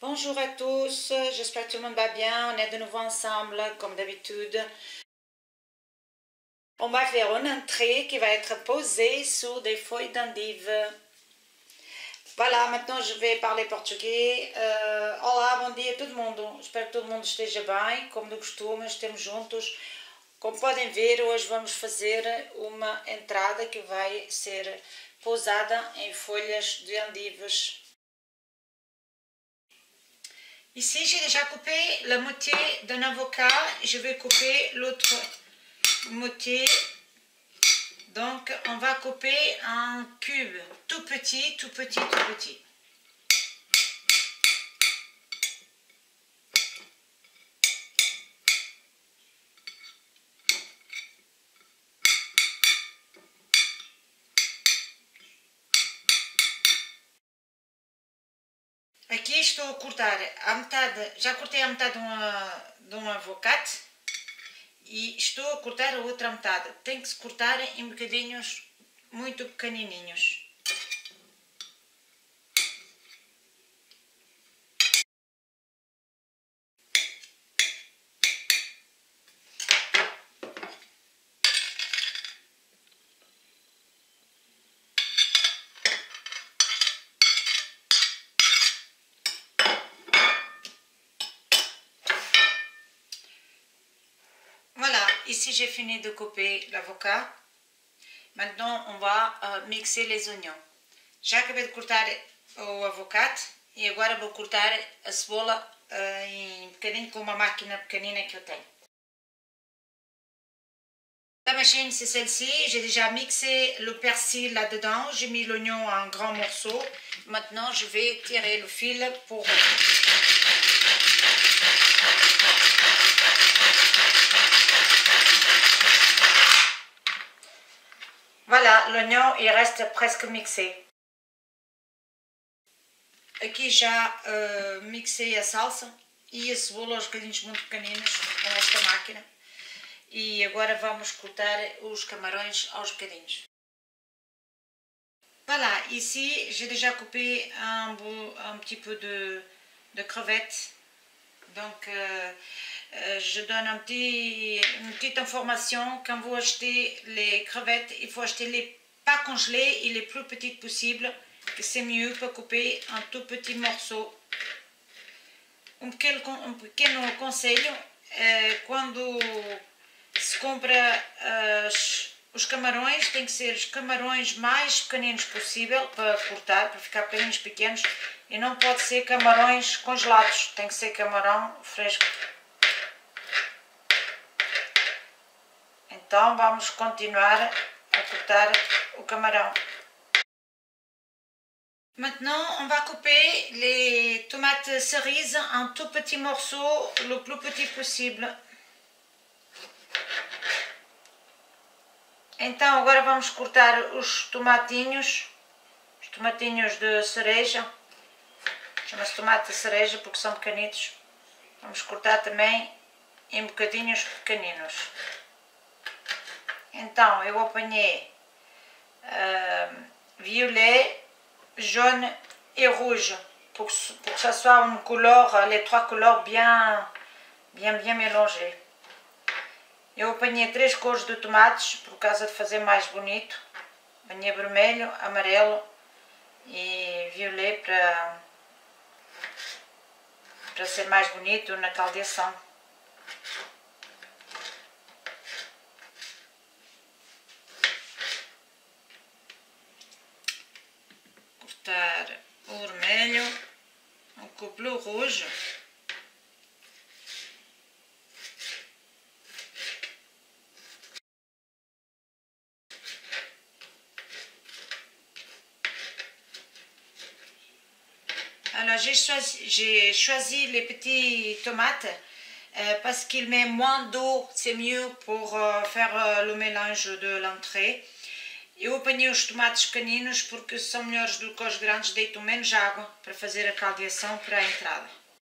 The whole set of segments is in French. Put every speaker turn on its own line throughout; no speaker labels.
Bonjour à tous, j'espère que tout le monde va bien. On est de nouveau ensemble comme d'habitude. On va faire une entrée qui va être posée sur des feuilles d'endive. Voilà, maintenant je vais parler português. Olá, bom dia a todo mundo. Espero que todo mundo esteja bem, como de costume, estamos juntos. Como podem ver, hoje vamos fazer uma entrada que vai ser pousada em folhas de endives. Ici, j'ai déjà coupé la moitié d'un avocat. Je vais couper l'autre moitié. Donc, on va couper un cube tout petit, tout petit, tout petit. Aqui estou a cortar a metade, já cortei a metade de um avocado e estou a cortar a outra metade. Tem que se cortar em bocadinhos muito pequenininhos. Voilà, ici j'ai fini de couper l'avocat. Maintenant on va mixer les oignons. Já acabei de cortar o avocado e agora vou cortar a cebola em bocadinho com uma máquina pequenina que eu tenho. La machine c'est celle-ci, j'ai déjà mixé le persil là-dedans, j'ai mis l'oignon en grands morceaux. Maintenant je vais tirer le fil pour... Voilà, l'oignon il reste presque mixé. Aqui já mixei a salsa e a cebola aos bocadinhos muito pequeninos com esta máquina. E agora vamos cortar os camarões aos bocadinhos. Voilà, ici j'ai déjà coupé un petit peu de crevettes. Donc je donne une petite information. Quand vous achetez les crevettes, il faut acheter les pas congelées et les plus petites possibles. Que c'est mieux para couper en tout petit morceau. Um pequeno conselho, quando se compra os camarões, tem que ser os camarões mais pequeninos possível para cortar, para ficar pequeninos pequenos, e não pode ser camarões congelados, tem que ser camarão fresco. Então vamos continuar a cortar o camarão. Maintenant, on va couper les tomates cerises en tout petits morceaux, le plus petit possible. Então, agora vamos cortar os tomatinhos de cereja. Chama-se tomate de cereja porque são pequenitos. Vamos cortar também em bocadinhos pequeninos. Então, eu apanhei violet, jaune et rouge pour que ça soit une couleur, les trois couleurs bien mélangées. Eu apanhei 3 cores de tomates por causa de fazer mais bonito. Apanhei vermelho, amarelo e violet para ser mais bonito na caldeação. Cortar o vermelho, on coupe le rouge. Alors j'ai choisi les petits tomates parce qu'il met moins d'eau, c'est mieux pour faire le mélange de l'entrée. Eu apanhei os tomates pequeninos porque são melhores do que os grandes, deitam menos água para fazer a caldeação para a entrada.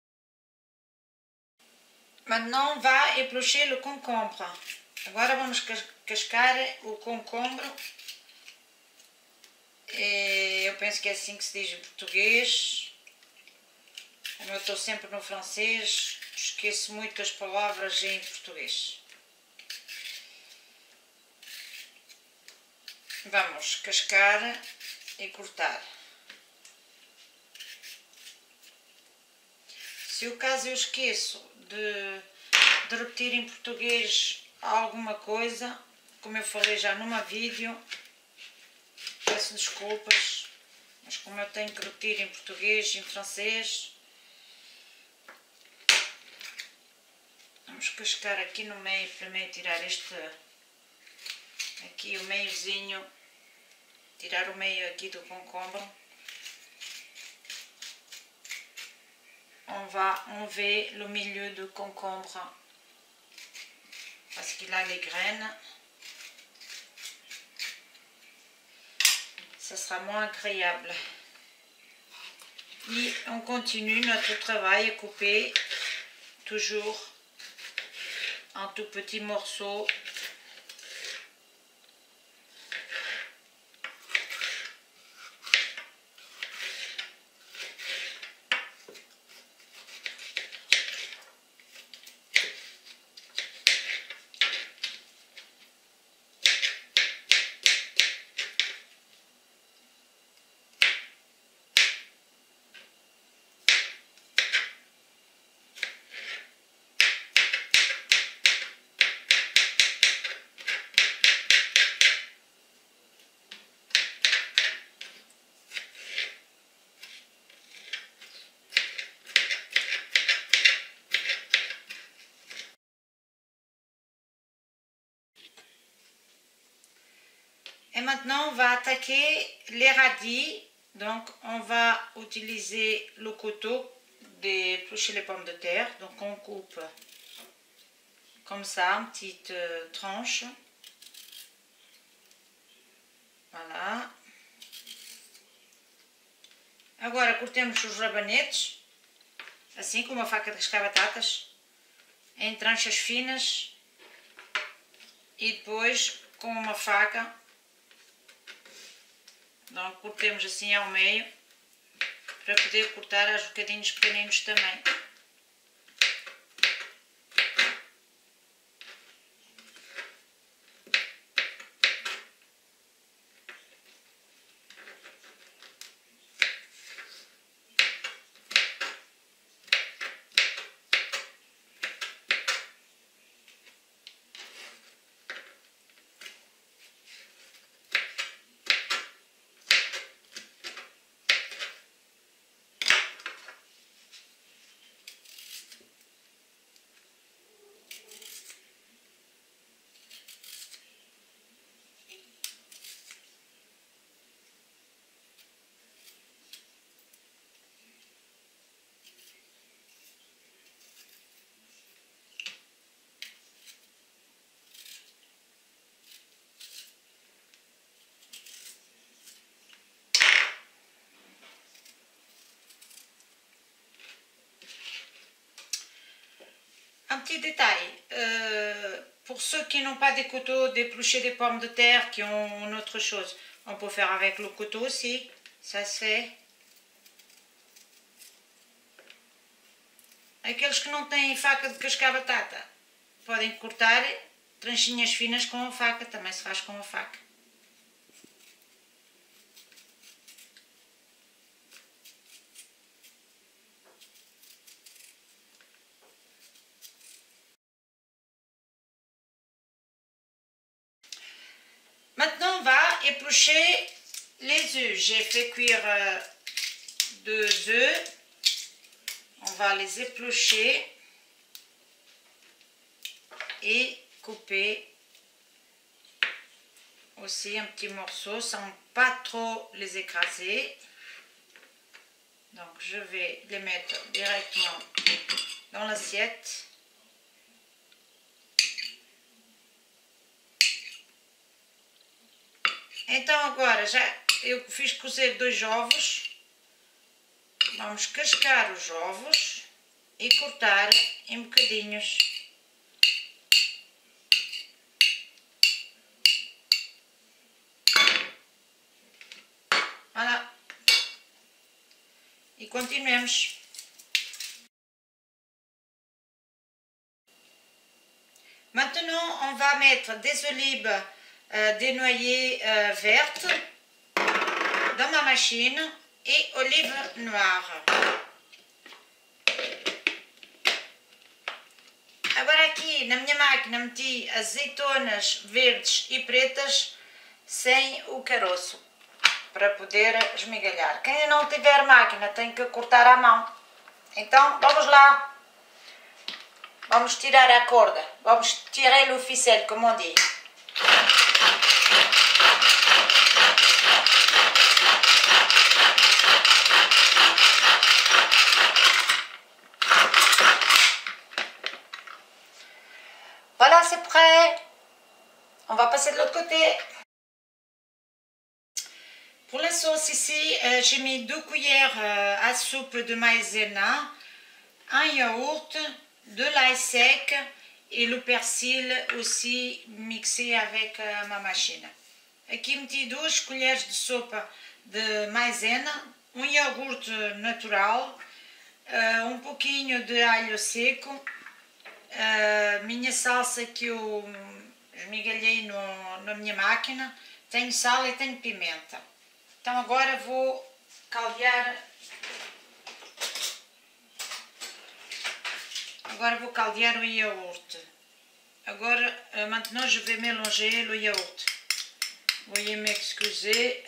Maintenant, on va éplucher le concombre. Agora vamos cascar o concombre. Eu penso que é assim que se diz em português. Eu estou sempre no francês, esqueço muito as palavras em português. Vamos cascar e cortar. Se o caso eu esqueço de repetir em português alguma coisa, como eu falei já numa vídeo, peço desculpas, mas como eu tenho que repetir em português e em francês, vamos cascar aqui no meio, primeiro tirar este, aqui o meiozinho, tirar o meio aqui do concombre. On va enlever le milieu du concombre parce qu'il a les graines. Ça sera moins agréable. Et on continue notre travail à couper toujours en tout petits morceaux. Et maintenant, on va attaquer les radis. Donc, on va utiliser le couteau d'éplucher les pommes de terre. Donc, on coupe comme ça, en petites tranches. Voilà. Agora, cortemos os rabanetes, assim com uma faca de riscar batatas, em tranchas finas. E depois, com uma faca, então, cortemos assim ao meio, para poder cortar aos bocadinhos pequeninos também. Un petit détail, pour ceux qui n'ont pas des couteaux d'éplucher des pommes de terre, qui ont une autre chose, on peut faire avec le couteau aussi, ça se fait. Aqueles que não têm faca de cascar batata, podem cortar tranchinhas finas com a faca, também se faz com a faca. Maintenant, on va éplucher les œufs. J'ai fait cuire 2 œufs. On va les éplucher et couper aussi un petit morceau sans pas trop les écraser. Donc, je vais les mettre directement dans l'assiette. Então agora eu fiz cozer 2 ovos, vamos cascar os ovos e cortar em bocadinhos. Voilà. E continuemos. on va mettre des olives dénoyées vertes dans ma machine e olive noire. Agora aqui na minha máquina meti azeitonas verdes e pretas sem o caroço, para poder esmigalhar. Quem não tiver máquina tem que cortar à mão. Então vamos lá. Vamos tirar a corda. Vamos tirar o ficelle, como on dit. Voilà, c'est prêt. On va passer de l'autre côté. Pour la sauce ici, j'ai mis 2 cuillères à soupe de maïzena, un yaourt, de l'ail sec et le persil aussi mixé avec ma machine. Aqui meti 2 colheres de sopa de maïzena, um iogurte natural, um pouquinho de alho seco, minha salsa que eu esmigalhei na minha máquina, tenho sal e tenho pimenta. Então agora vou caldear. Agora vou caldear o yaourt. Agora, maintenant je vais mélanger le yaourt. Veuillez m'excuser.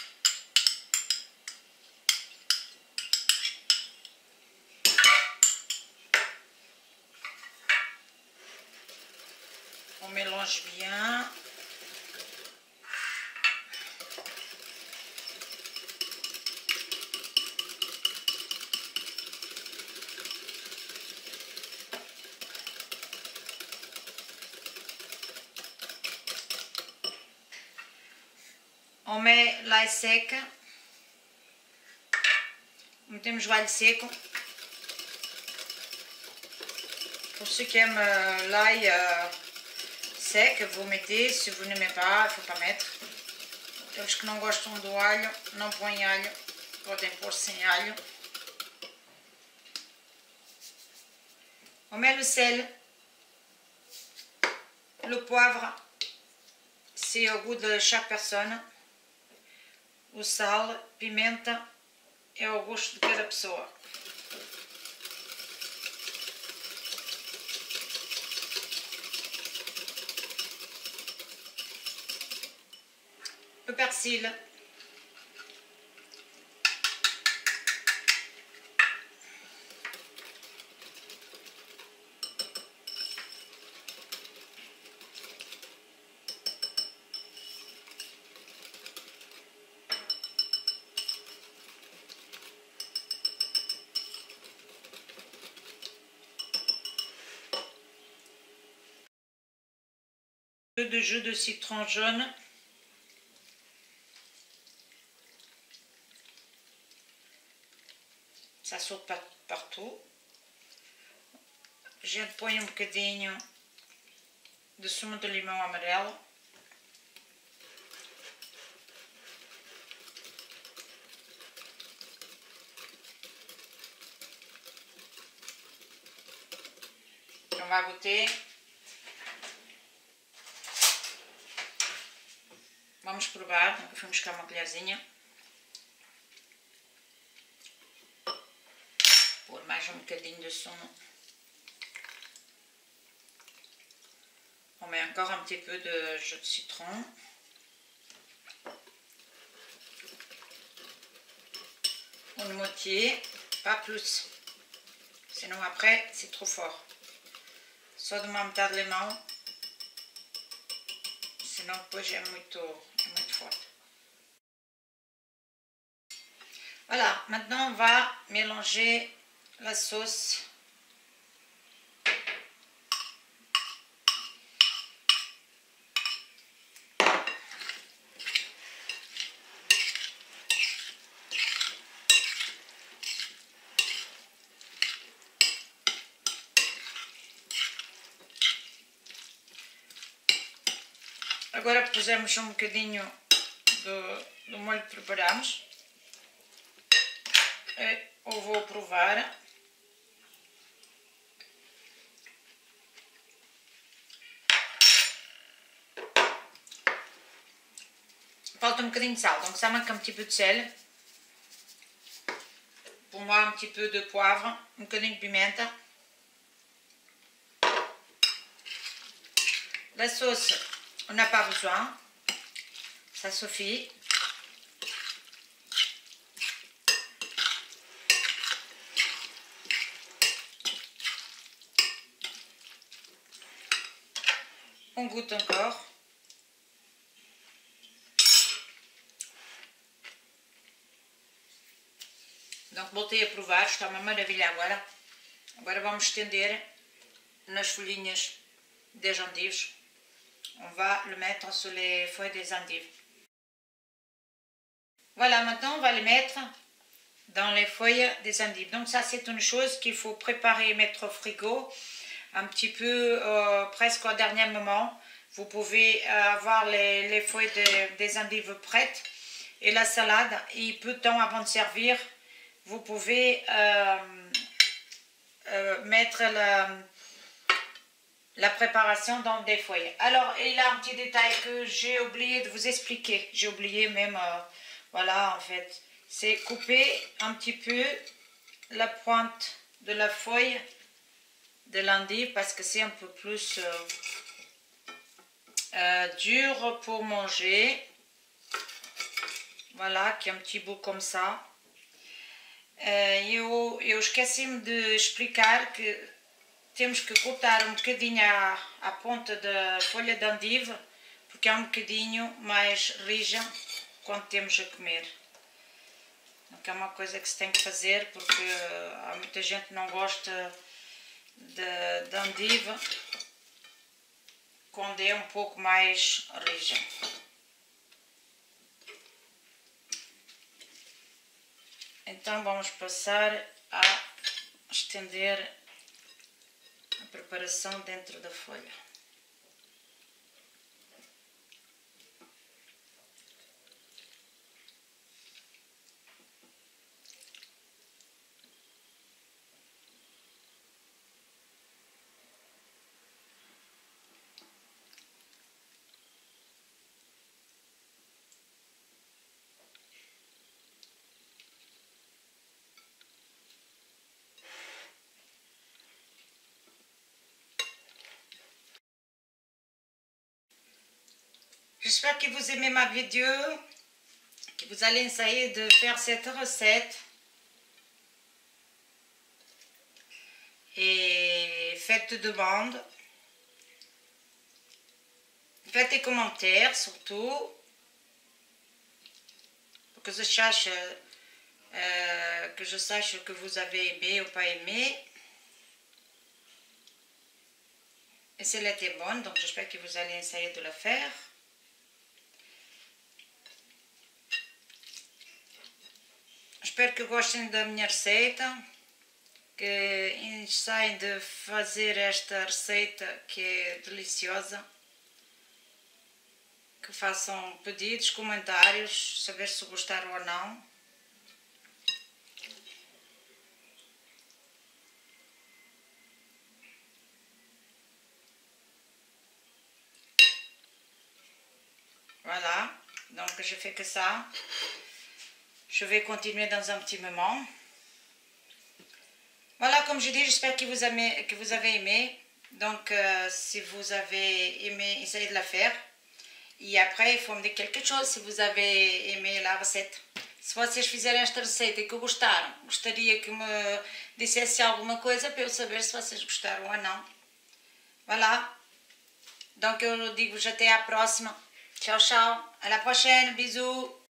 On mélange bien. On met l'ail sec, metemos o alho seco. Pour ceux qui aiment l'ail sec, vous mettez. Si vous n'aimez pas, il ne faut pas mettre. Aqueles que não gostam do alho, não põem alho, podem pôr sem alho. On met le sel, le poivre, c'est au goût de chaque personne. O sal, pimenta, é ao gosto de cada pessoa. O persil. De jus de citron jaune. Ça saute partout. A gente põe um bocadinho de sumo de limão amarelo. On va goûter. Vamos provar, nunca fui buscar uma colherzinha. Pôr mais um bocadinho de sumo. On met encore un petit peu de jus de citron. Une moitié, pas plus. Sinon après, c'est trop fort. Só de uma metade de limão. Senão depois é muito forte. Voilà, maintenant on va mélanger la sauce. Agora pusemos um bocadinho do molho que preparamos. Eu vou provar. falta um bocadinho de sal. Donc ça manque un petit peu de sel. Pour moi, un petit peu de poivre, um bocadinho de pimenta. La sauce, on n'a pas besoin. Ça suffit. On goûte encore. Donc voltei a provar, está uma maravilha agora. Agora vamos estender nas folhinhas des endives. On va le mettre sur les feuilles des endives. Voilà, maintenant on va les mettre dans les feuilles des endives. Donc ça c'est une chose qu'il faut préparer et mettre au frigo un petit peu presque au dernier moment. Vous pouvez avoir les feuilles des endives prêtes et la salade. Et peu de temps avant de servir, vous pouvez mettre la préparation dans des feuilles. Alors, il y a un petit détail que j'ai oublié de vous expliquer. J'ai oublié même, voilà, en fait. C'est couper un petit peu la pointe de la feuille de l'endive parce que c'est un peu plus dur pour manger. Voilà, qui a un petit bout comme ça. Eu esqueci-me de explicar que temos que cortar um bocadinho a ponta da folha de endive, porque é um bocadinho mais rija quando temos a comer. Então é uma coisa que se tem que fazer, porque há muita gente que não gosta de endive quando é um pouco mais rija. Então vamos passar a estender a preparação dentro da folha. J'espère que vous aimez ma vidéo, que vous allez essayer de faire cette recette. Et faites des demandes. Faites des commentaires surtout. Pour que je sache que vous avez aimé ou pas aimé. Et si elle était bonne, donc j'espère que vous allez essayer de la faire. Espero que gostem da minha receita, que saem de fazer esta receita que é deliciosa, que façam pedidos, comentários, saber se gostaram ou não. Voilà, donc je fais que ça. Je vais continuer dans un petit moment. Voilà, comme je dis, j'espère que vous avez aimé. Donc, si vous avez aimé, essayez de la faire. E après, il faut me dire quelque chose se vous avez aimé la recette. Se vocês fizerem esta receita e que gostaram, gostaria que me dissesse alguma coisa para eu saber se vocês gostaram ou não. Voilà. Donc, eu digo-vos até à próxima. Tchau, tchau. À la prochaine. Bisous.